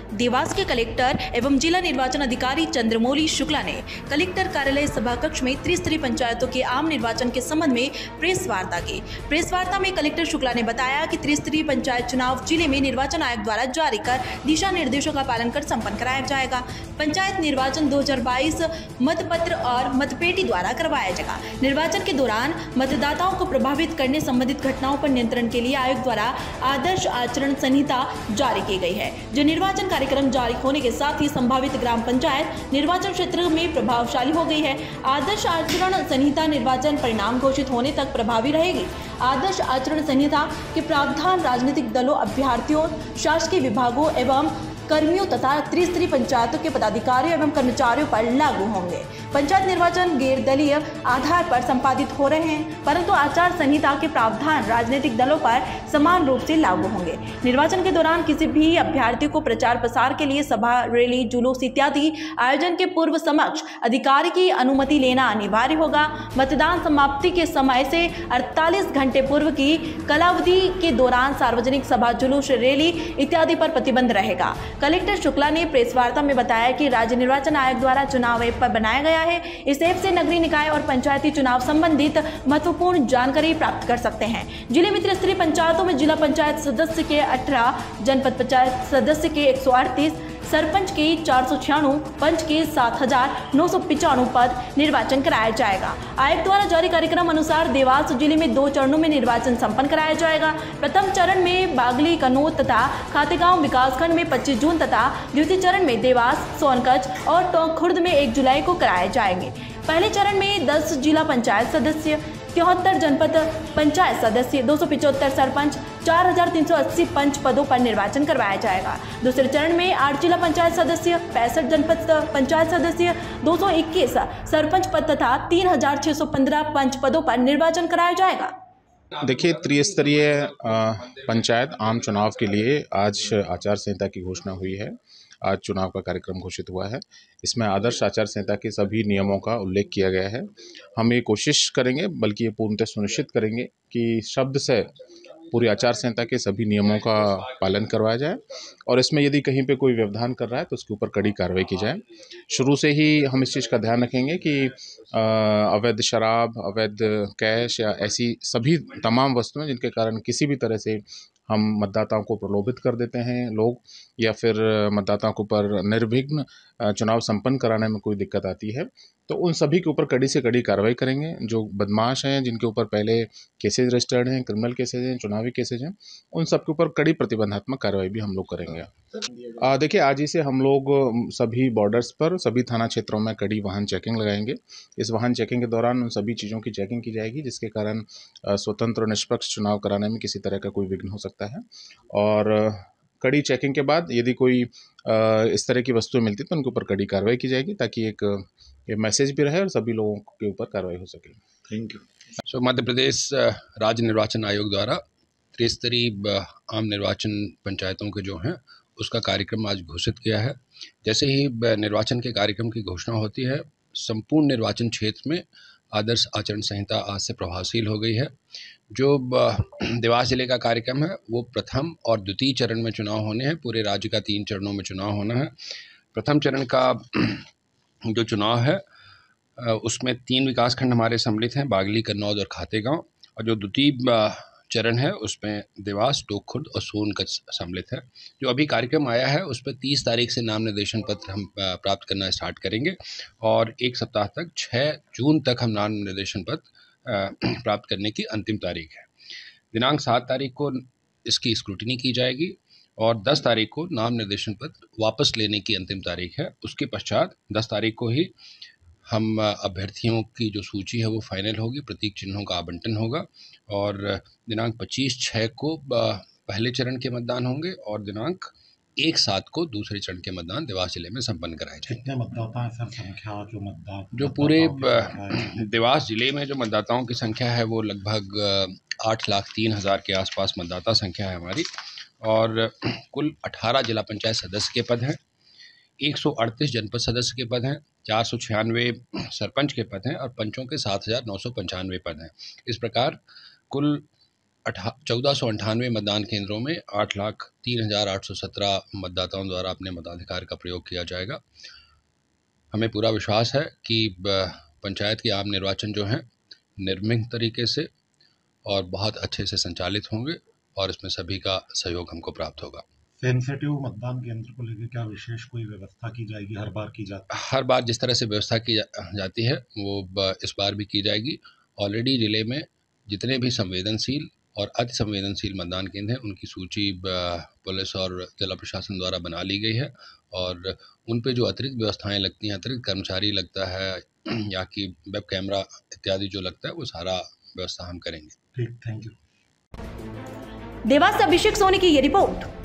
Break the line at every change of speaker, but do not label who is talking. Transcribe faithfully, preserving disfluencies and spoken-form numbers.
देवास के कलेक्टर एवं जिला निर्वाचन अधिकारी चंद्रमौली शुक्ला ने कलेक्टर कार्यालय सभा कक्ष में त्रिस्तरीय पंचायतों के आम निर्वाचन के संबंध में प्रेस वार्ता की। प्रेस वार्ता में कलेक्टर शुक्ला ने बताया कि त्रिस्तरीय पंचायत चुनाव जिले में निर्वाचन आयोग द्वारा जारी कर दिशा निर्देशों का पालन कर संपन्न कराया जाएगा। पंचायत निर्वाचन दो हजार बाईस मतपत्र और मतपेटी द्वारा करवाया जाएगा। निर्वाचन के दौरान मतदाताओं को प्रभावित करने संबंधित घटनाओं पर नियंत्रण के लिए आयोग द्वारा आदर्श आचरण संहिता जारी की गई है, जो निर्वाचन कार्यक्रम जारी होने के साथ ही संभावित ग्राम पंचायत निर्वाचन क्षेत्र में प्रभावशाली हो गई है। आदर्श आचरण संहिता निर्वाचन परिणाम घोषित होने तक प्रभावी रहेगी। आदर्श आचरण संहिता के प्रावधान राजनीतिक दलों, अभ्यर्थियों, शासकीय विभागों एवं कर्मियों तथा त्रिस्तरीय पंचायतों के पदाधिकारियों एवं कर्मचारियों पर लागू होंगे। पंचायत निर्वाचन गैर दलीय आधार पर संपादित हो रहे हैं, परंतु आचार संहिता के प्रावधान राजनीतिक दलों पर समान रूप से लागू होंगे। निर्वाचन के दौरान किसी भी अभ्यर्थी को प्रचार प्रसार के लिए सभा, रैली, जुलूस इत्यादि आयोजन के पूर्व समक्ष अधिकारी की अनुमति लेना अनिवार्य होगा। मतदान समाप्ति के समय से अड़तालीस घंटे पूर्व की कालावधि के दौरान सार्वजनिक सभा, जुलूस, रैली इत्यादि पर प्रतिबंध रहेगा। कलेक्टर शुक्ला ने प्रेस वार्ता में बताया कि राज्य निर्वाचन आयोग द्वारा चुनाव ऐप पर बनाया गया है। इस ऐप से नगरीय निकाय और पंचायती चुनाव संबंधित महत्वपूर्ण जानकारी प्राप्त कर सकते हैं। जिले में त्रिस्तरीय पंचायतों में जिला पंचायत सदस्य के अठारह, जनपद पंचायत सदस्य के एक सौ अड़तीस, सरपंच के चार सौ छियानवे, पंच के सात हजार नौ सौ पिचानवे पद निर्वाचन कराया जाएगा। आयोग द्वारा जारी कार्यक्रम अनुसार देवास जिले में दो चरणों में निर्वाचन संपन्न कराया जाएगा। प्रथम चरण में बागली, कनौत तथा खातेगांव विकासखंड में पच्चीस जून तथा द्वितीय चरण में देवास, सोनकच्छ और टोंक खुर्द में एक जुलाई को कराए जाएंगे। पहले चरण में दस जिला पंचायत सदस्य, तिहत्तर जनपद पंचायत सदस्य, दो सौ पिचहत्तर सरपंच, चार हजार तीन सौ अस्सी पंच पदों पर निर्वाचन करवाया जाएगा। दूसरे चरण में आठ जिला पंचायत सदस्य, पैंसठ जनपद पंचायत सदस्य, दो सौ इक्कीस सरपंच पद तथा तीन हजार छह सौ पंद्रह पंच पदों पर निर्वाचन कराया जाएगा।
देखिए, त्रिस्तरीय पंचायत आम चुनाव के लिए आज आचार संहिता की घोषणा हुई है। आज चुनाव का कार्यक्रम घोषित हुआ है। इसमें आदर्श आचार संहिता के सभी नियमों का उल्लेख किया गया है। हम ये कोशिश करेंगे, बल्कि ये पूर्णतः सुनिश्चित करेंगे कि शब्द से पूरी आचार संहिता के सभी नियमों का पालन करवाया जाए और इसमें यदि कहीं पे कोई व्यवधान कर रहा है तो उसके ऊपर कड़ी कार्रवाई की जाए। शुरू से ही हम इस चीज़ का ध्यान रखेंगे कि अवैध शराब, अवैध कैश या ऐसी सभी तमाम वस्तुएं जिनके कारण किसी भी तरह से हम मतदाताओं को प्रलोभित कर देते हैं लोग, या फिर मतदाताओं के ऊपर निर्विघ्न चुनाव संपन्न कराने में कोई दिक्कत आती है, तो उन सभी के ऊपर कड़ी से कड़ी कार्रवाई करेंगे। जो बदमाश हैं, जिनके ऊपर पहले केसेज रजिस्टर्ड हैं, क्रिमिनल केसेज हैं, चुनावी केसेज हैं, उन सब के ऊपर कड़ी प्रतिबंधात्मक कार्रवाई भी हम लोग करेंगे। आ, देखिए, आज ही से हम लोग सभी बॉर्डर्स पर, सभी थाना क्षेत्रों में कड़ी वाहन चेकिंग लगाएंगे। इस वाहन चेकिंग के दौरान उन सभी चीज़ों की चेकिंग की जाएगी जिसके कारण स्वतंत्र और निष्पक्ष चुनाव कराने में किसी तरह का कोई विघ्न हो सकता है। और कड़ी चेकिंग के बाद यदि कोई इस तरह की वस्तुएं मिलती तो उनके ऊपर कड़ी कार्रवाई की जाएगी, ताकि एक ये मैसेज भी रहे और सभी लोगों के ऊपर कार्रवाई हो सके।
Thank you. सो मध्य प्रदेश राज्य निर्वाचन आयोग द्वारा त्रिस्तरीय आम निर्वाचन पंचायतों के जो हैं उसका कार्यक्रम आज घोषित किया है। जैसे ही निर्वाचन के कार्यक्रम की घोषणा होती है, संपूर्ण निर्वाचन क्षेत्र में आदर्श आचरण संहिता आज से प्रभावशील हो गई है। जो देवास जिले का कार्यक्रम है वो प्रथम और द्वितीय चरण में चुनाव होने हैं। पूरे राज्य का तीन चरणों में चुनाव होना है। प्रथम चरण का जो चुनाव है उसमें तीन विकासखंड हमारे सम्मिलित हैं, बागली, कन्नौज और खातेगांव। और जो द्वितीय चरण है उसमें देवास, टोंक खुर्द और सोनकच्छ सम्मिलित है। जो अभी कार्यक्रम आया है उस पर तीस तारीख से नाम निर्देशन पत्र हम प्राप्त करना स्टार्ट करेंगे और एक सप्ताह तक छः जून तक हम नाम निर्देशन पत्र प्राप्त करने की अंतिम तारीख है। दिनांक सात तारीख को इसकी स्क्रूटिनी की जाएगी और दस तारीख को नाम निर्देशन पत्र वापस लेने की अंतिम तारीख है। उसके पश्चात दस तारीख को ही हम अभ्यर्थियों की जो सूची है वो फाइनल होगी, प्रतीक चिन्हों का आवंटन होगा और दिनांक पच्चीस छः को पहले चरण के मतदान होंगे और दिनांक एक सात को दूसरे चरण के मतदान देवास जिले में संपन्न कराए जाएंगे।
कितने मतदाता सर संख्या जो मतदान
जो पूरे देवास जिले में जो मतदाताओं की संख्या है वो लगभग आठ लाख तीन हज़ार के आसपास मतदाता संख्या है हमारी और कुल अठारह जिला पंचायत सदस्य के पद हैं, एक सौ अड़तीस जनपद सदस्य के पद हैं, चार सौ छियानवे सरपंच के पद हैं और पंचों के सात हज़ार नौ सौ पंचानवे पद हैं। इस प्रकार कुल अठा चौदह सौ अंठानवे मतदान केंद्रों में आठ लाख तीन हज़ार आठ सौ सत्रह मतदाताओं द्वारा अपने मताधिकार का प्रयोग किया जाएगा। हमें पूरा विश्वास है कि पंचायत के आम निर्वाचन जो हैं निर्विघ्न तरीके से और बहुत अच्छे से संचालित होंगे और इसमें सभी का सहयोग हमको प्राप्त होगा।
सेंसिटिव मतदान केंद्र को लेकर क्या विशेष कोई व्यवस्था की जाएगी? हर बार की जाती है?
हर बार जिस तरह से व्यवस्था की जा, जाती है वो इस बार भी की जाएगी। ऑलरेडी जिले में जितने भी संवेदनशील और अति संवेदनशील मतदान केंद्र हैं उनकी सूची पुलिस और जिला प्रशासन द्वारा बना ली गई है और उन पे जो अतिरिक्त व्यवस्थाएं लगती हैं, अतिरिक्त कर्मचारी लगता है या कि वेब कैमरा इत्यादि जो लगता है वो सारा व्यवस्था हम करेंगे।
ठीक, थैंक यू।
देवास से अभिषेक सोनी की ये रिपोर्ट।